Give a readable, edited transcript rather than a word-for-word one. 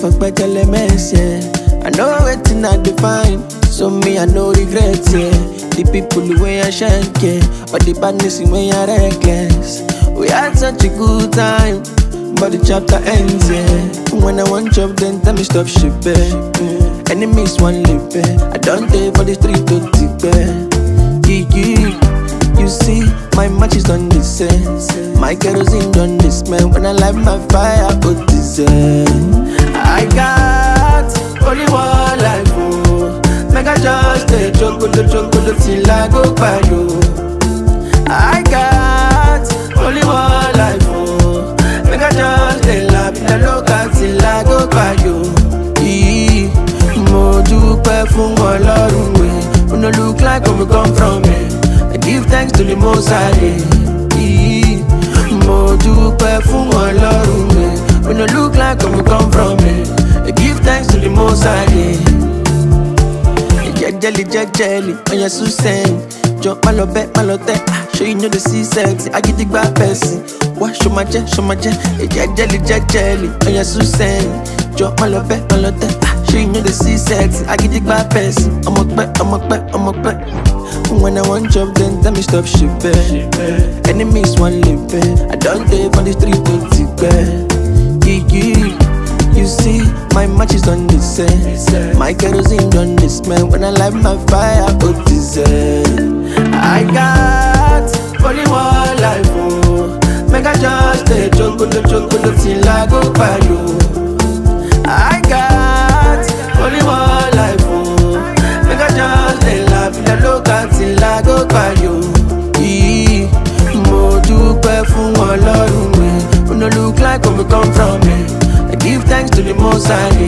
for better mess, yeah. I know waiting I define, so me I no regret, yeah. The people the way I shank, yeah, but the badness in way I reckless. We had such a good time, but the chapter ends, yeah. When I want job, then tell me stop shipping. Enemies one lip, I don't take for the street to tip, You see, my match is on this end. My kerosene done this, man. When I light my fire, put this end. I got only one life, oh. Make I just take chocolate till I go by you. I got only one life, oh. Make I just take love in the local till I go by you. Modupe fún Ọlọ́run we. We no look like where we come from, I give thanks to the Most High. Modupe fún Ọlọ́run we. We no look like where we come from, I give thanks to the Most High. Jelly, on your Susan. Jump my love back, my love that. Show you know the see sexy. I get the back person. What show my jet. Jelly, on your Susan. Jump my love back, my love that. Show you know the see sexy. I get the back person. I'm a back. When I want job, then tell me stop shipping. Enemies one lip, I don't take on the street to tip. You see, my match is on this end. My kerosene done this, man. When I light my fire, put this end. I got only one life, oh. Make I just take chocolate till I go by you. I got only one life, oh. Make I just take love in the local till I go by you. Modupe fún Ọlọ́run we. We no look like where we come from, I give thanks to the Most High.